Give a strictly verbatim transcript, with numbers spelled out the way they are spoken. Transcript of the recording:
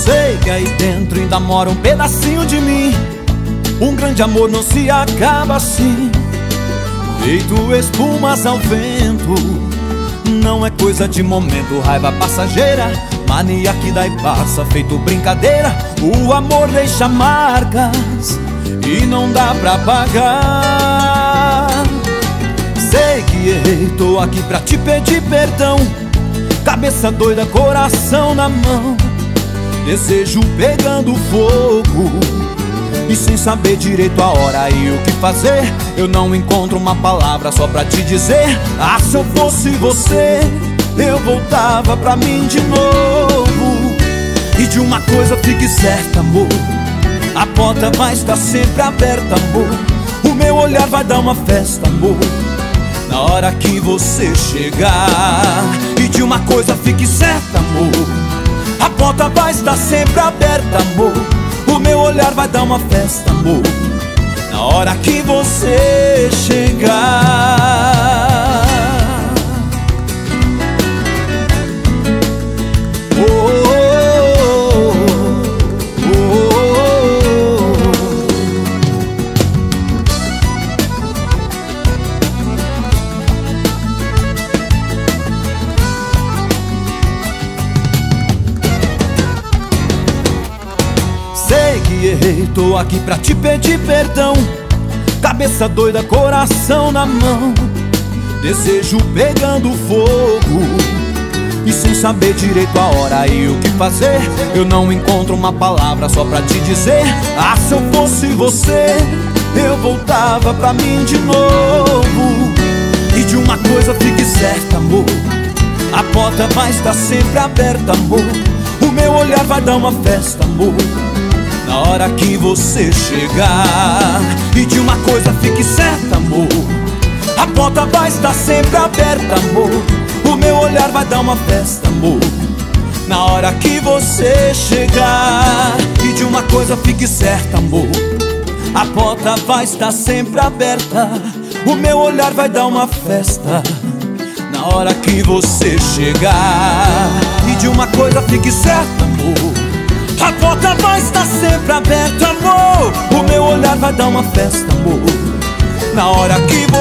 Sei que aí dentro ainda mora um pedacinho de mim. Um grande amor não se acaba assim, feito espumas ao vento. Não é coisa de momento, raiva passageira, mania que dá e passa, feito brincadeira. O amor deixa marcas e não dá pra pagar. Sei que errei, tô aqui pra te pedir perdão. Cabeça doida, coração na mão, desejo pegando fogo, e sem saber direito a hora e o que fazer, eu não encontro uma palavra só pra te dizer. Ah, se eu fosse você, eu voltava pra mim de novo. E de uma coisa fique certa, amor, a porta vai estar sempre aberta, amor. O meu olhar vai dar uma festa, amor, na hora que você chegar. E de uma coisa fique certa, amor, a porta vai estar sempre aberta, amor. O meu olhar vai dar uma festa, amor, na hora que você chegar. Oh, oh, oh, oh, sei que errei, tô aqui pra te pedir perdão. Cabeça doida, coração na mão, desejo pegando fogo, e sem saber direito a hora e o que fazer, eu não encontro uma palavra só pra te dizer. Ah, se eu fosse você, eu voltava pra mim de novo. E de uma coisa fique certa, amor, a porta vai estar sempre aberta, amor. O meu olhar vai dar uma festa, amor, na hora que você chegar. E de uma coisa fique certa, amor, a porta vai estar sempre aberta, amor. O meu olhar vai dar uma festa, amor, na hora que você chegar. E de uma coisa fique certa, amor, a porta vai estar sempre aberta. O meu olhar vai dar uma festa, na hora que você chegar. E de uma coisa fique certa, amor, a porta vai estar sempre aberta, amor. O meu olhar vai dar uma festa, amor, na hora que você